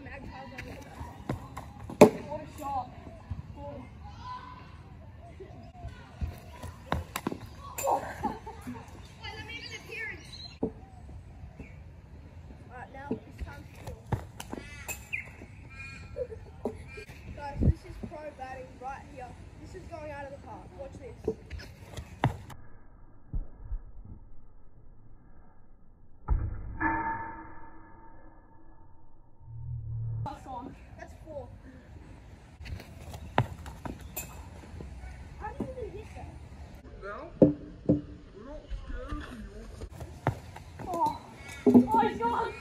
What a shot. Alright, now it's time to kill. Guys, this is pro batting right here. This is going out of the park. Watch this. That's 4. How do you even hit that? Now, we're not scared of you. Oh my god!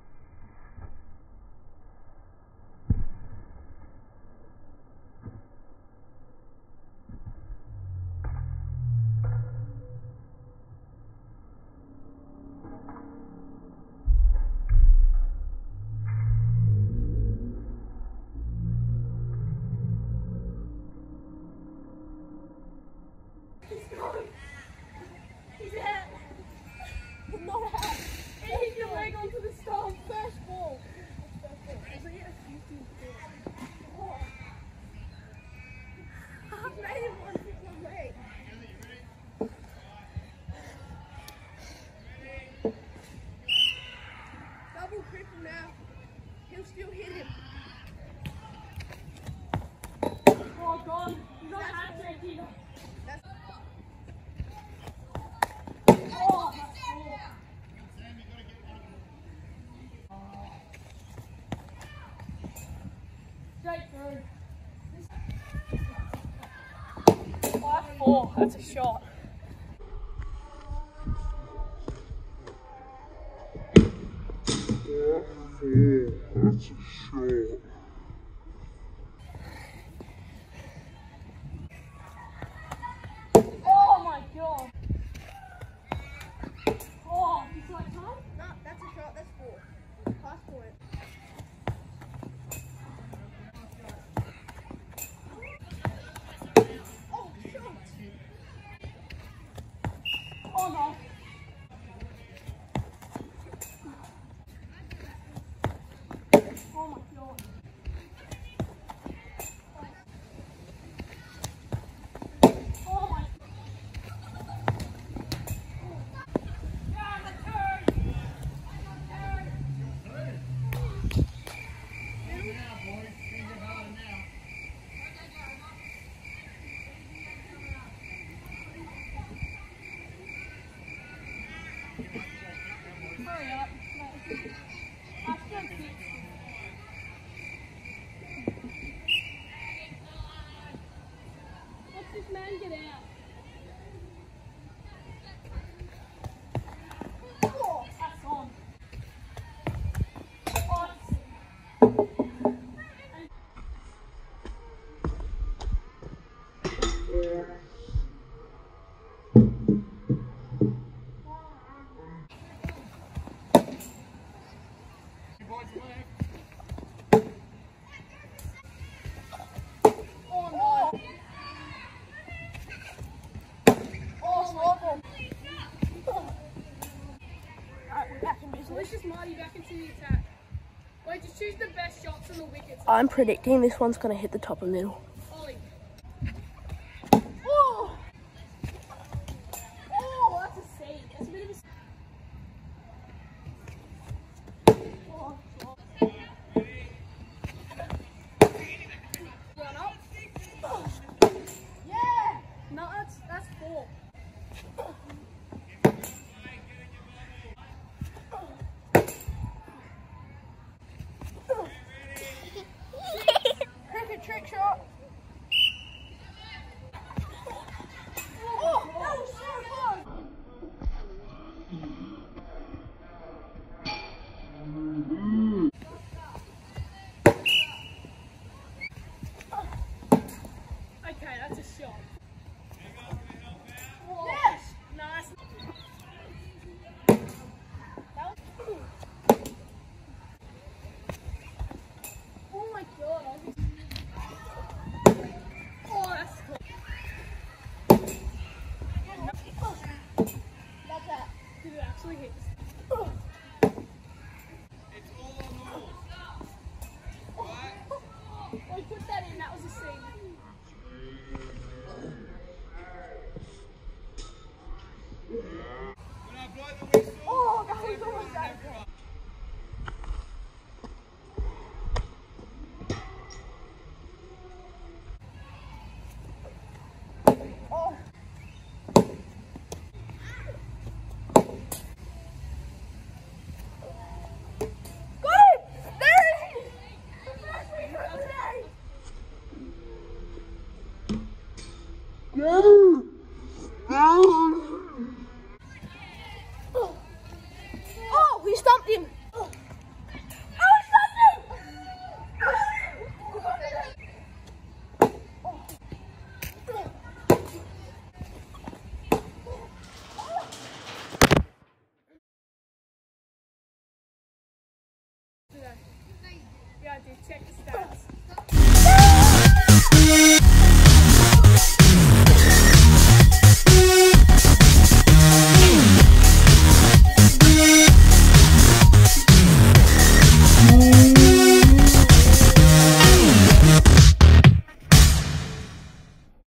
He's out. Not out. He hit your leg onto the stump. First ball. It's like a 15 Oh. I've made him one hit one leg. Double cripple now. He'll still hit him. Oh god, he's on hat-trick here. That's Oh, straight through. 5-4, that's a shot. That's a shot. Oh my god. Oh, he's like time? no, that's a shot. That's 4. Pass point. Oh, shot. Oh no. Oh my god. Oh my. Hurry up. I still keep. Let's this man get out. Oh, that's on. Oh, oh no. Oh, horrible. Alright, we're back in business. Let's just Marty back into the attack. Wait, just choose the best shots on the wickets. I'm predicting this one's going to hit the top of middle.